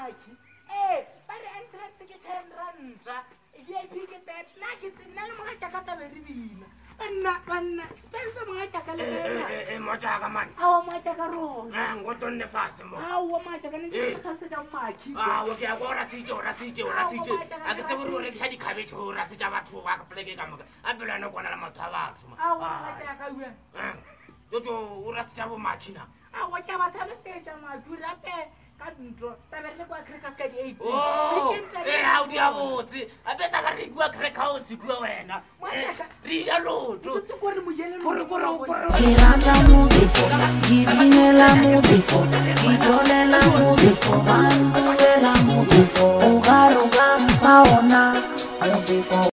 Maki. Eh, but the entrance ke 10 rand. VIP ke that. Na ke tsena le mga tjaka ta beribina. Banna, Spencer mga tjaka le wena. Motjaka man. Awa mga tjaka ro. Ngotonne fase mo. Awa mga tjaka ne ke tlhalosa tja Maki. Okay, a go ra sitse. A ke tsebe re tsha di cabbage go ra sitja batho ba ka pleke ka moka. A pela no kwana la motho a batho ma. Awa mga tjaka uya. Yo o ra sitja bo machina. Awa tja ba tlhalosetja Maki rape. Taberle kwa Crackers ka di 18. How di a botse. A beta ba re bua Crackers bua wena. Re ja loto. Ke rata modifo, ke binela modifo, ke tolela modifo, ba nkulela modifo, o ka roga mpa ona modifo.